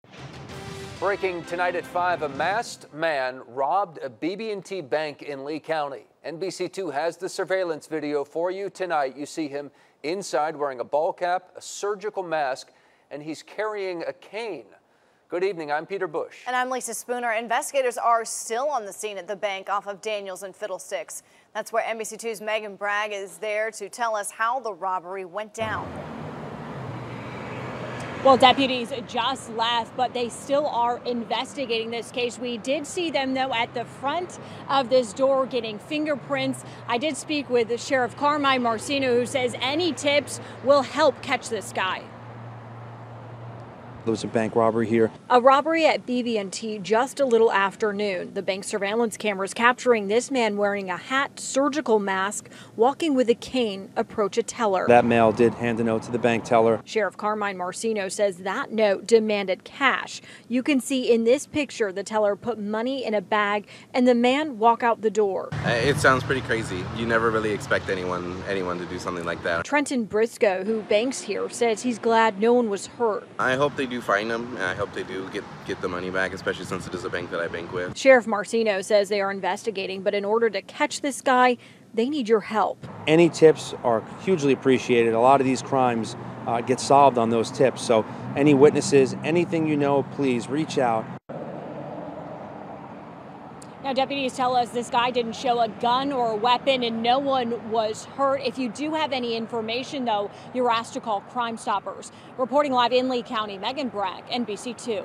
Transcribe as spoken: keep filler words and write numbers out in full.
Breaking tonight at five, a masked man robbed a B B and T bank in Lee County. N B C two has the surveillance video for you tonight. You see him inside wearing a ball cap, a surgical mask, and he's carrying a cane. Good evening, I'm Peter Bush. And I'm Lisa Spooner. Investigators are still on the scene at the bank off of Daniels and Fiddlesticks. That's where N B C two's Megan Bragg is there to tell us how the robbery went down. Well, deputies just left, but they still are investigating this case. We did see them, though, at the front of this door getting fingerprints. I did speak with Sheriff Carmine Marcino, who says any tips will help catch this guy. There was a bank robbery here. A robbery at B B and T just a little after noon. The bank surveillance cameras capturing this man wearing a hat, surgical mask, walking with a cane, approach a teller. That male did hand a note to the bank teller. Sheriff Carmine Marcino says that note demanded cash. You can see in this picture the teller put money in a bag and the man walk out the door. It sounds pretty crazy. You never really expect anyone anyone to do something like that. Trenton Briscoe, who banks here, says he's glad no one was hurt. I hope they do find them, and I hope they do get, get the money back, especially since it is a bank that I bank with. Sheriff Marcino says they are investigating, but in order to catch this guy, they need your help. Any tips are hugely appreciated. A lot of these crimes uh, get solved on those tips. So any witnesses, anything you know, please reach out. Now, deputies tell us this guy didn't show a gun or a weapon and no one was hurt. If you do have any information, though, you're asked to call Crime Stoppers. Reporting live in Lee County, Megan Bragg, N B C two.